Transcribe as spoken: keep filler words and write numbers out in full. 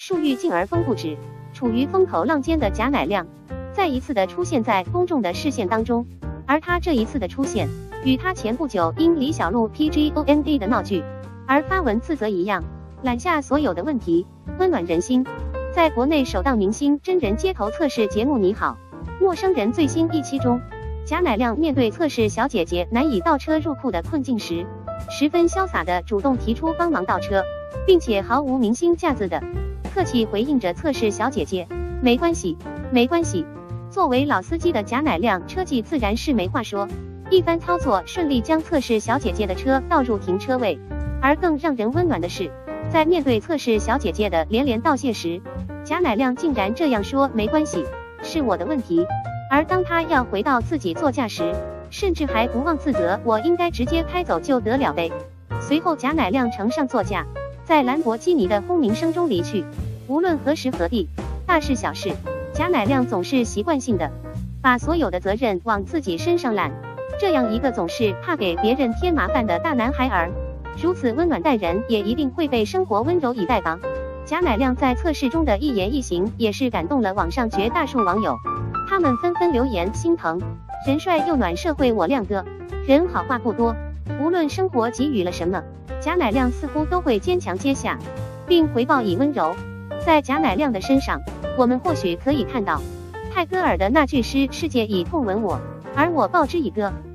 树欲静而风不止，处于风口浪尖的贾乃亮，再一次的出现在公众的视线当中。而他这一次的出现，与他前不久因李小璐 P G O M D 的闹剧而发文自责一样，揽下所有的问题，温暖人心。在国内首档明星真人街头测试节目《你好，陌生人》最新一期中，贾乃亮面对测试小姐姐难以倒车入库的困境时，十分潇洒地主动提出帮忙倒车，并且毫无明星架子的客气回应着测试小姐姐：“没关系，没关系。”作为老司机的贾乃亮车技自然是没话说，一番操作顺利将测试小姐姐的车倒入停车位。而更让人温暖的是，在面对测试小姐姐的连连道谢时，贾乃亮竟然这样说：“没关系，是我的问题。”而当他要回到自己座驾时，甚至还不忘自责：“我应该直接开走就得了呗。”随后贾乃亮乘上座驾，在兰博基尼的轰鸣声中离去。无论何时何地，大事小事，贾乃亮总是习惯性的把所有的责任往自己身上揽。这样一个总是怕给别人添麻烦的大男孩儿，如此温暖待人，也一定会被生活温柔以待吧。贾乃亮在测试中的一言一行也是感动了网上绝大数网友，他们纷纷留言心疼，人帅又暖，社会我亮哥，人好话不多。无论生活给予了什么，贾乃亮似乎都会坚强接下，并回报以温柔。在贾乃亮的身上，我们或许可以看到泰戈尔的那句诗：世界以痛吻我，而我报之以歌。